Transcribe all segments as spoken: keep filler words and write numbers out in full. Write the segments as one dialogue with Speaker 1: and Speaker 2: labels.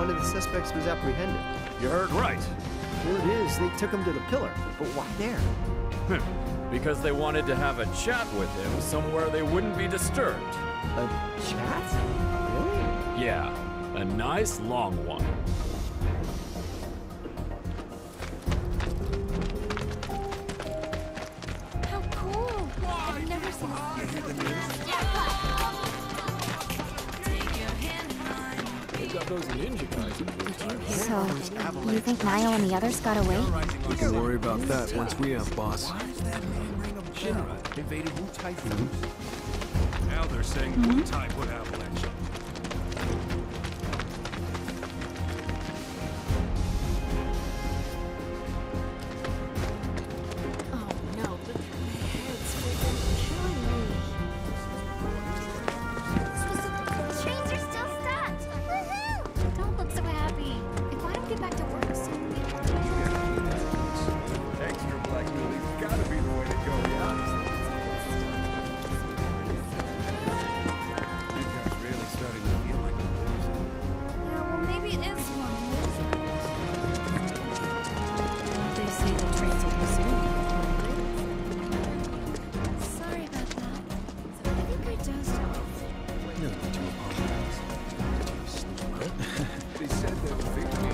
Speaker 1: one of the suspects was apprehended.
Speaker 2: You heard right.
Speaker 1: Word is, they took him to the pillar. But why there?
Speaker 2: Because they wanted to have a chat with him somewhere they wouldn't be disturbed.
Speaker 1: A chat? Really?
Speaker 2: Yeah, a nice long one.
Speaker 3: How cool! I've never seen a
Speaker 4: Those ninja guys.
Speaker 5: So, you think Niall and the others got away?
Speaker 4: We can worry about that once we have boss.
Speaker 6: Shinra invaded Wutai first. Now they're saying Wutai put Avalanche up.
Speaker 3: Oh no, but my head's freaking killing me. Trains are still stopped! Woohoo! Don't look so happy. If I don't get back to work soon,
Speaker 6: Extra black building's gotta be the way to go, yeah? You guys really starting to feel like
Speaker 3: yeah, well maybe it is one. They say the trains will resume. Sorry about that. I think I dozed off.
Speaker 4: No need to apologize.
Speaker 6: they said they would fix me.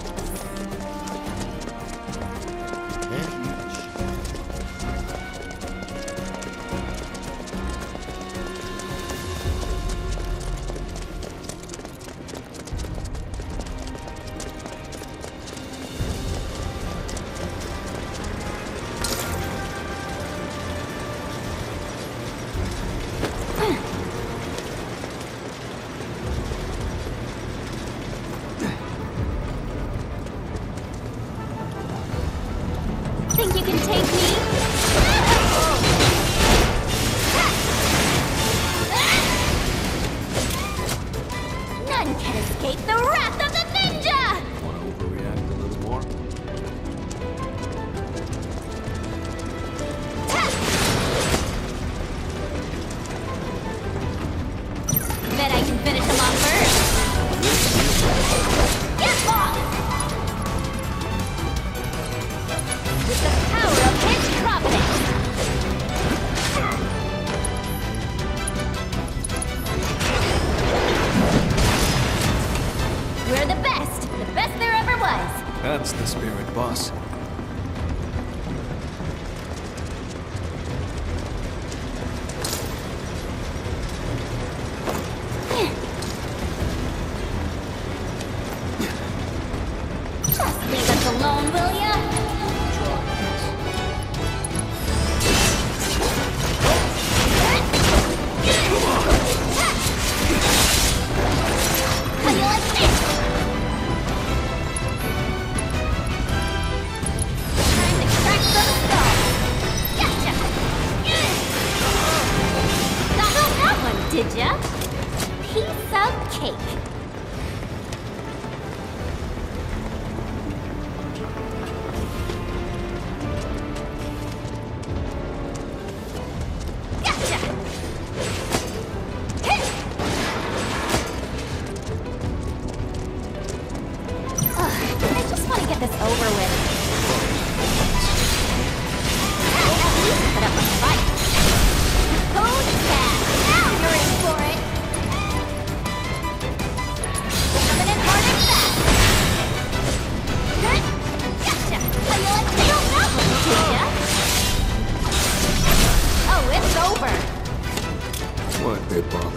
Speaker 3: Think you can take me? None can escape the wrath of the ninja!
Speaker 4: Want to overreact a little more?
Speaker 3: Bet I can finish him off first. Get lost! With the power of his providence! We're the best! The best there ever was!
Speaker 4: That's the spirit, boss.
Speaker 3: Just leave us alone, will ya? How you like this? Time to crack some skulls. Gotcha! Not that one, did ya? Piece of cake. Gotcha! Ugh, I just want to get this over with. At least put up a fight. Hold fast. Now you're in for it. Coming in hard and fast. Gotcha. How you like me? Don't know what to ya? Oh, it's over.
Speaker 4: What big bother?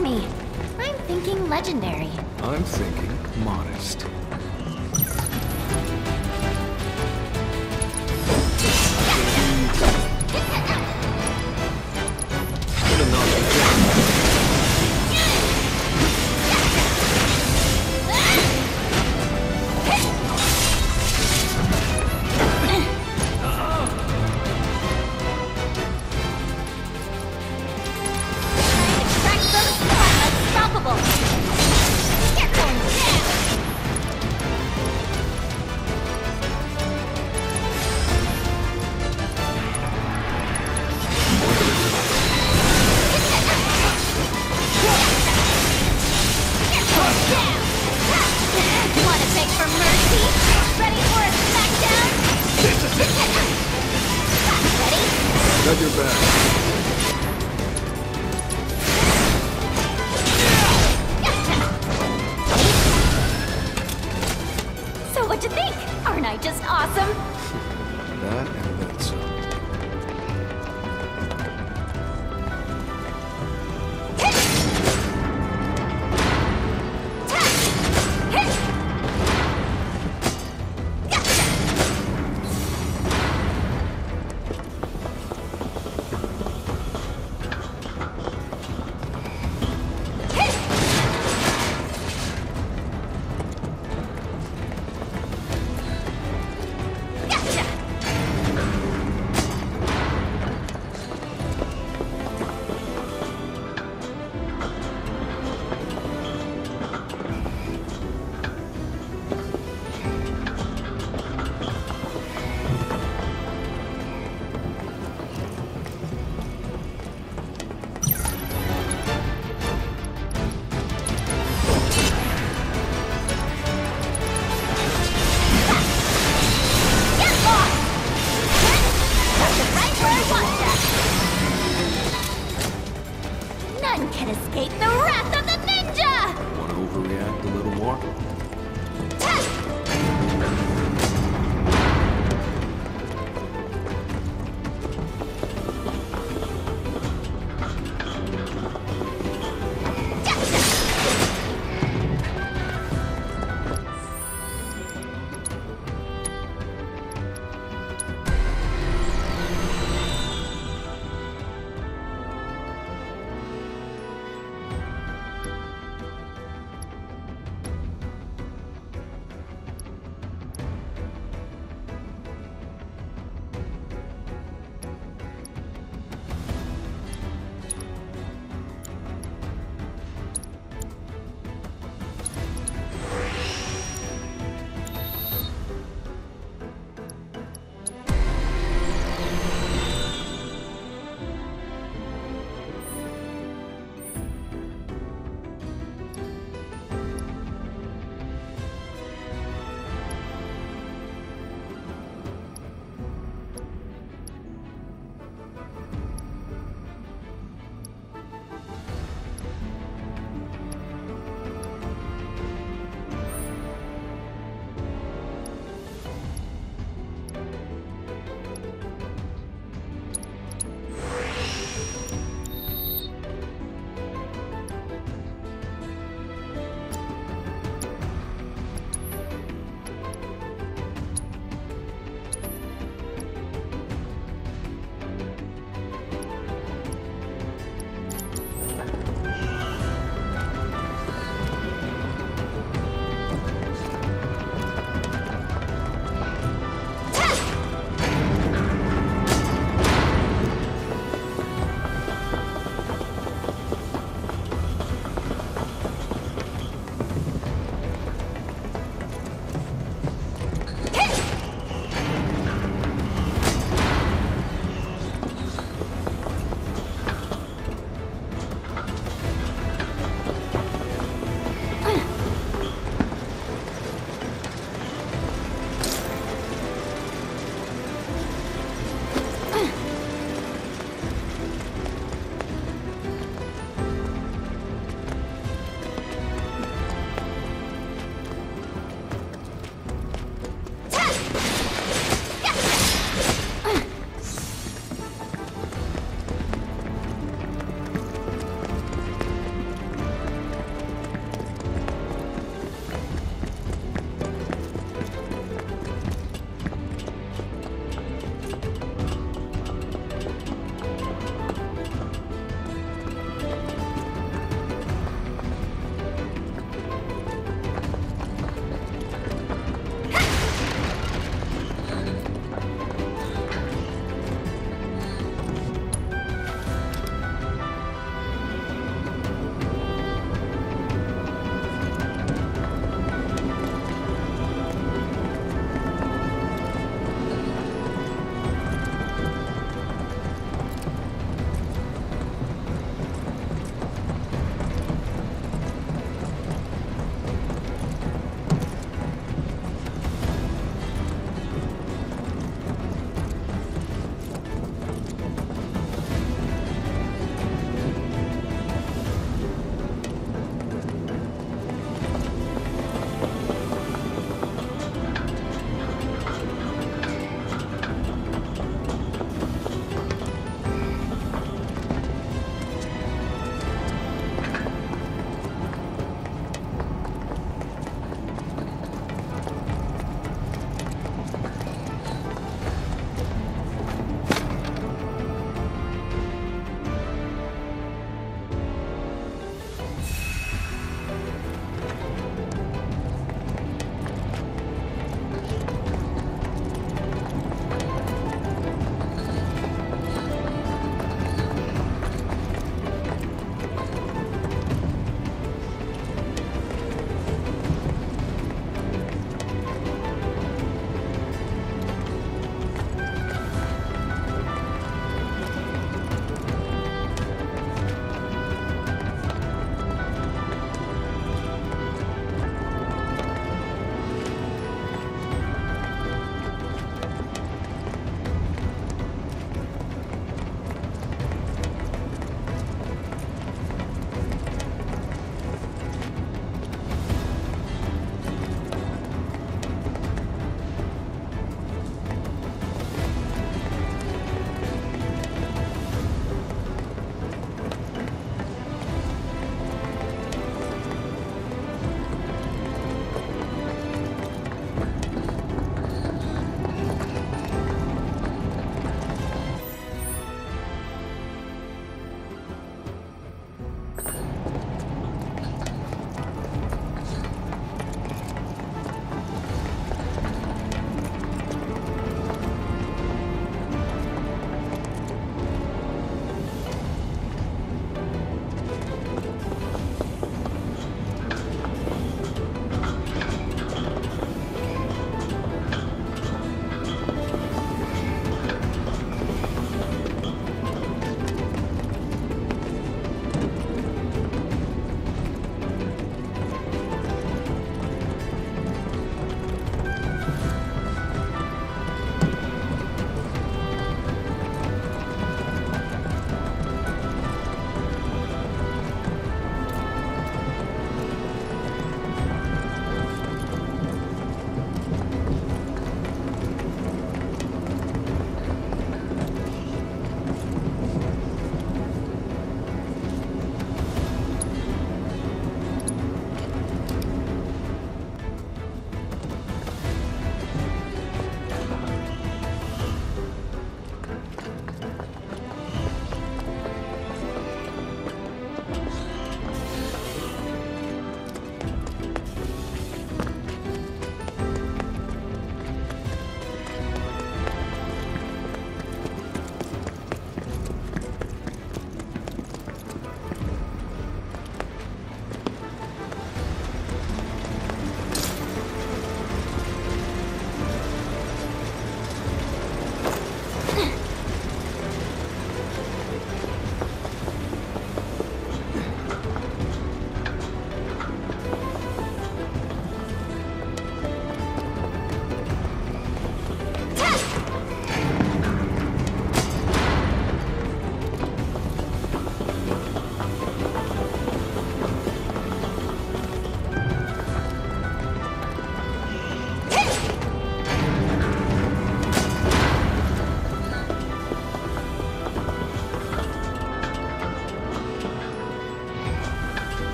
Speaker 5: told me. I'm thinking legendary.
Speaker 4: I'm thinking modest. Good enough. Got your back.
Speaker 5: So what'd you think? Aren't I just awesome?
Speaker 4: That and then some.
Speaker 5: None can escape the wrath of the ninja!
Speaker 4: Want to overreact a little more?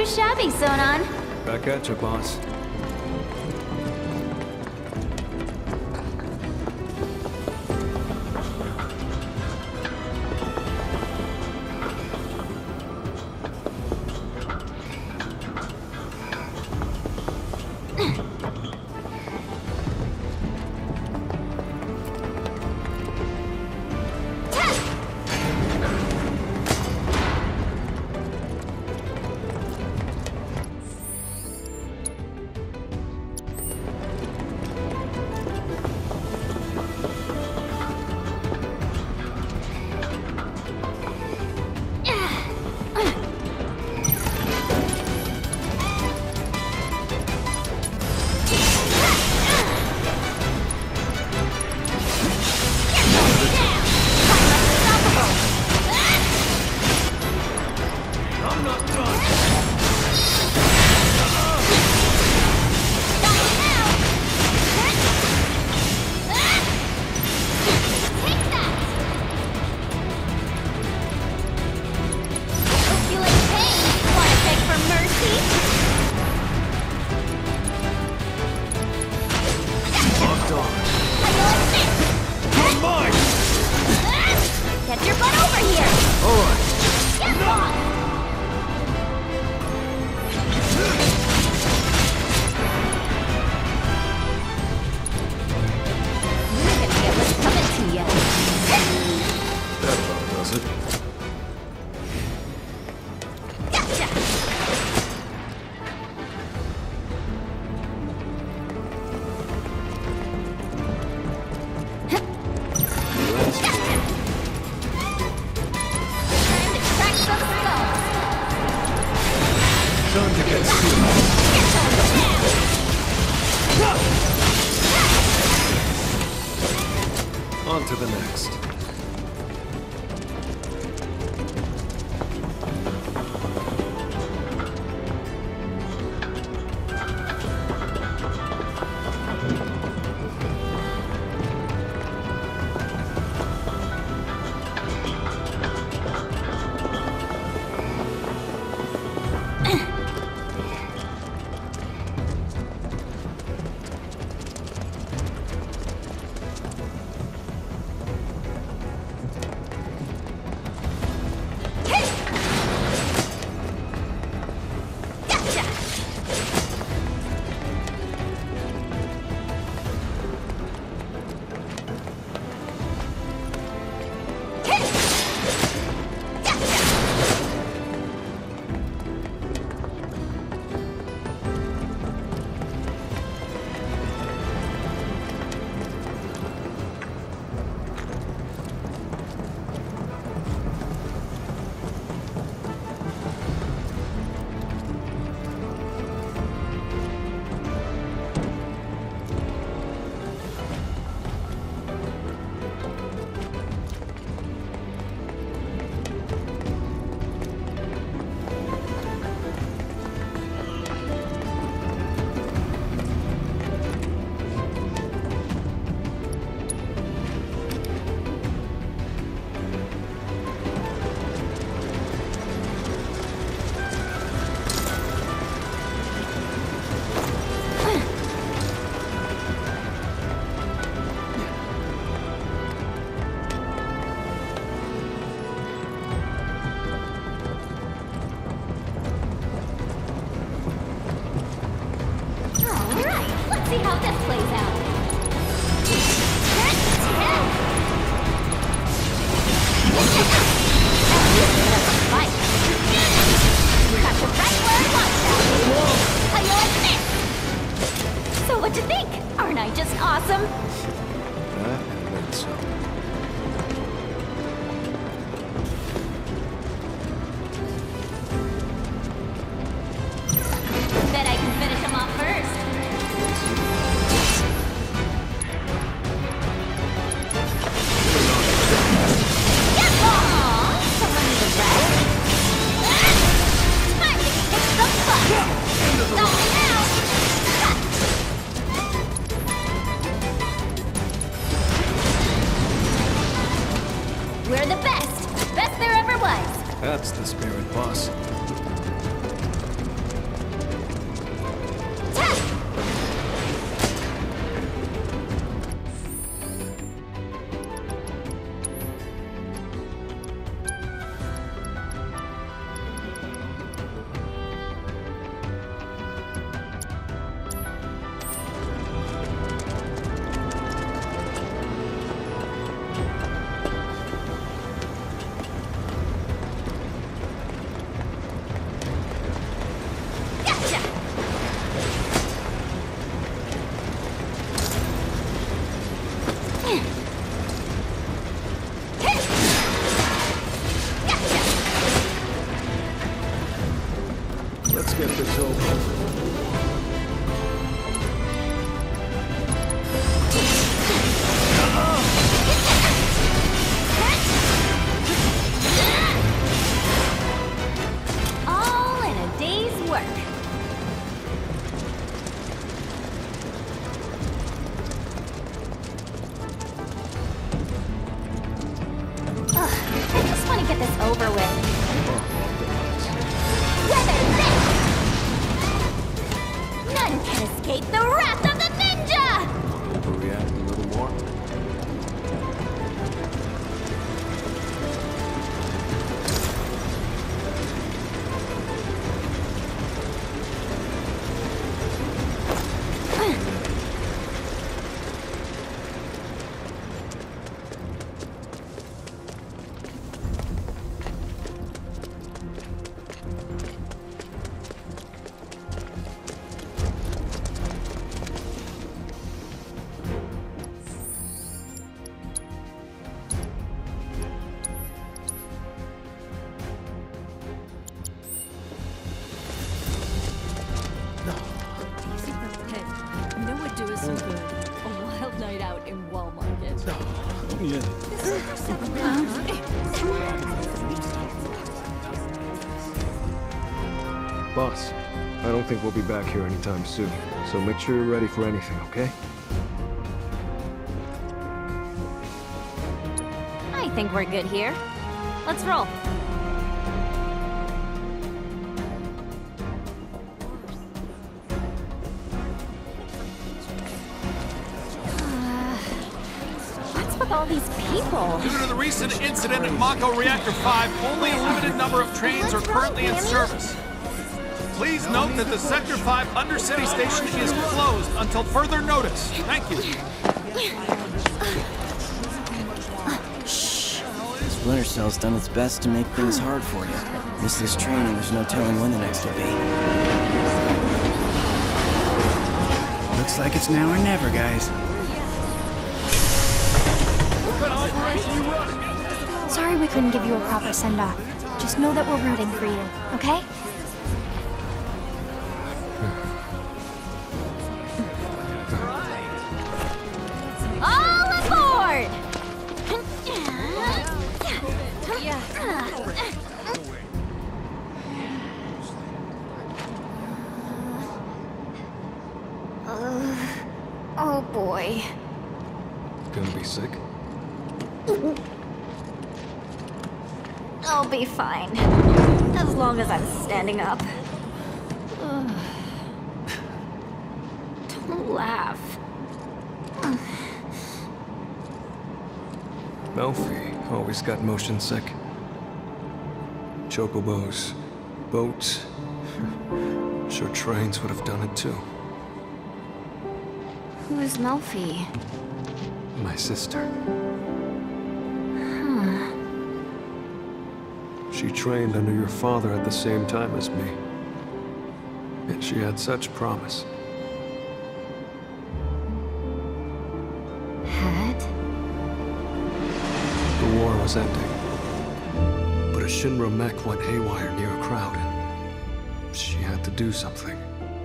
Speaker 5: too shabby, Sonon.
Speaker 4: Back at you, boss. On to the next.
Speaker 5: See how this plays out. Fight. Got you right where I want that. How you like this? So what'd you think? Aren't I just awesome?
Speaker 4: That and then some.
Speaker 5: Bet I can finish him off first. We're the best! Best there ever was!
Speaker 4: That's the spirit, boss. get this over.
Speaker 5: All in a day's work. Ugh, I just want to get this over with. Weather this! None can escape the wrath of the ninja!
Speaker 4: Overreact a little more.
Speaker 7: Hey, you know what do us some good? A wild night out in Wall Market.
Speaker 4: Boss, I don't think we'll be back here anytime soon, so make sure you're ready for anything, okay?
Speaker 5: I think we're good here. Let's roll. What's with all these people?
Speaker 6: Due to the recent incident at Mako Reactor five, only a limited number of trains are currently in service. Please note that the Sector five Undercity station is closed until further notice. Thank you.
Speaker 1: Splinter Cell's done its best to make things hard for you. Miss this train and there's no telling when the next will be. Looks like it's now or never, guys.
Speaker 3: Sorry we couldn't give you a proper send-off. Just know that we're rooting for you, okay?
Speaker 5: All aboard!
Speaker 3: Oh boy.
Speaker 4: Gonna be sick?
Speaker 5: I'll be fine. As long as I'm standing up. Ugh. Don't laugh.
Speaker 4: Melfi always got motion sick. Chocobos, boats. Sure trains would have done it too.
Speaker 3: Who is Melfi?
Speaker 4: My sister. She trained under your father at the same time as me. And she had such promise.
Speaker 3: Had?
Speaker 4: The war was ending. But a Shinra mech went haywire near a crowd, and she had to do something.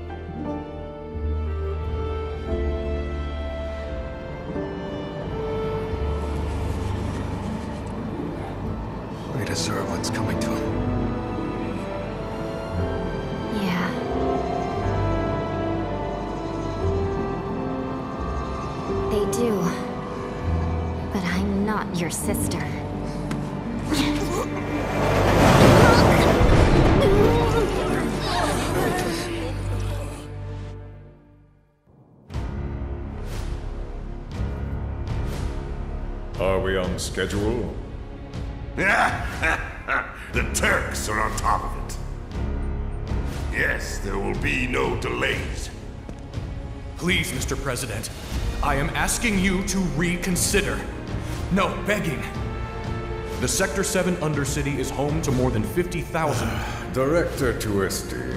Speaker 4: They deserve what's coming to them.
Speaker 3: Yeah. They do. But I'm not your sister.
Speaker 8: Are we on schedule?
Speaker 9: The Turks are on top of it. Yes, there will be no delays.
Speaker 6: Please, Mister President, I am asking you to reconsider. No, begging. The Sector seven Undercity is home to more than fifty thousand.
Speaker 8: Director Twisty.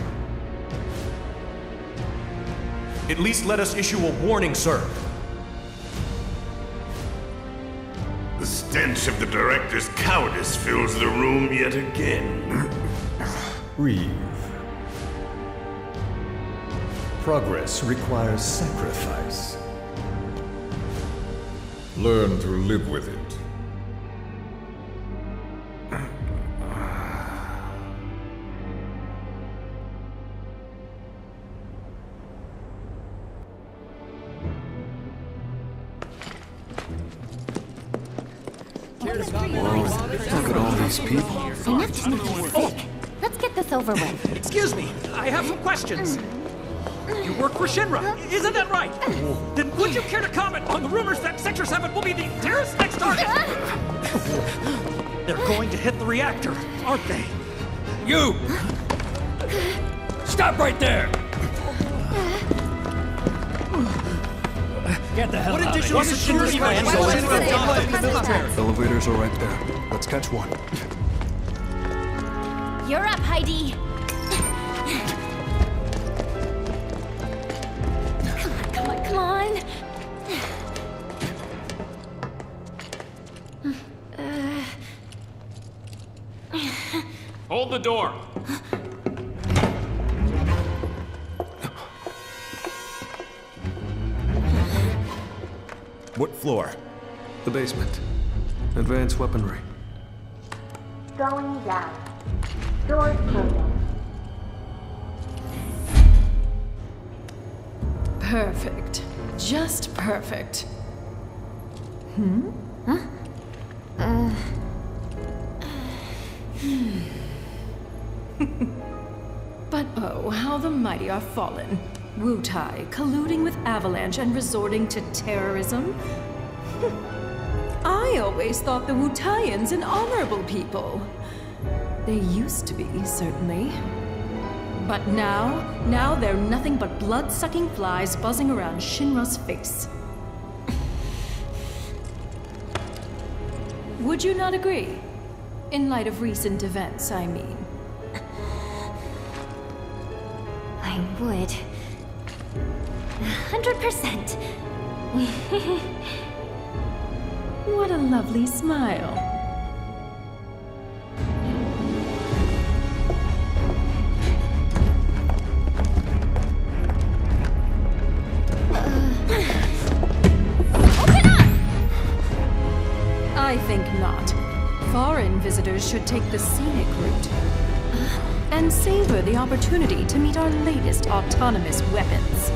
Speaker 6: At least let us issue a warning, sir.
Speaker 9: The stench of the Director's cowardice fills the room yet again.
Speaker 8: Reeve. Progress requires sacrifice. Learn to live with it.
Speaker 4: Look at all these people.
Speaker 5: Enough to make you sick. Let's get this over with.
Speaker 10: Excuse me, I have some questions. You work for Shinra, isn't that right? Then would you care to comment on the rumors that Sector seven will be the terrorist next target? They're going to hit the reactor, aren't they?
Speaker 2: You! Stop right there! Get the hell
Speaker 10: What
Speaker 2: out of
Speaker 10: additional
Speaker 2: here.
Speaker 10: security plans
Speaker 2: Go
Speaker 10: will
Speaker 2: in
Speaker 10: Shinra
Speaker 2: with
Speaker 10: implement?
Speaker 4: Elevators are right there. Let's catch one.
Speaker 5: You're up, Heidi. Come on, come on, come on.
Speaker 2: Hold the door.
Speaker 8: What floor?
Speaker 4: The basement. Advanced weaponry.
Speaker 5: Going down. Doors closing.
Speaker 7: Perfect. Just perfect. Hmm?
Speaker 5: Huh? Uh...
Speaker 7: But oh, how the mighty are fallen. Wutai colluding with Avalanche and resorting to terrorism? I always thought the Wutaians an honorable people. They used to be, certainly. But now, now they're nothing but blood-sucking flies buzzing around Shinra's face. Would you not agree? In light of recent events, I mean.
Speaker 5: I would. A hundred percent.
Speaker 7: What a lovely smile. I think not. Foreign visitors should take the scenic route and savor the opportunity to meet our latest autonomous weapons.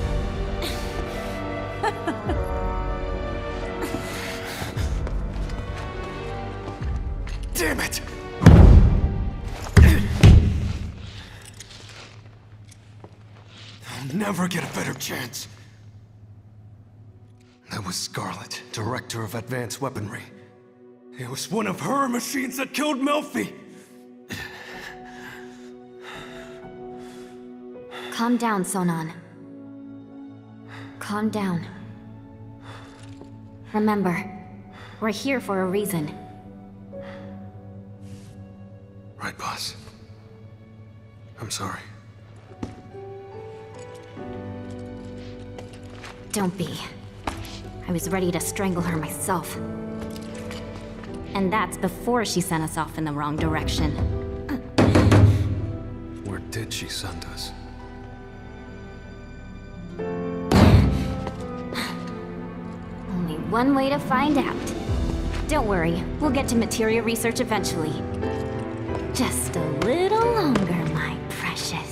Speaker 4: Damn it! I'll never get a better chance. That was Scarlet, Director of Advanced Weaponry. It was one of her machines that killed Melfi!
Speaker 5: Calm down, Sonon. Calm down. Remember, we're here for a reason.
Speaker 4: Right, boss. I'm sorry.
Speaker 5: Don't be. I was ready to strangle her myself. And that's before she sent us off in the wrong direction.
Speaker 4: Where did she send us?
Speaker 5: Only one way to find out. Don't worry, we'll get to materia research eventually. Just a little longer, my precious.